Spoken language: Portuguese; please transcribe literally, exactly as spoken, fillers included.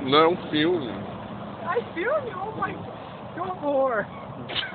Não é um filme. Ai, filme? Oh my... Que horror!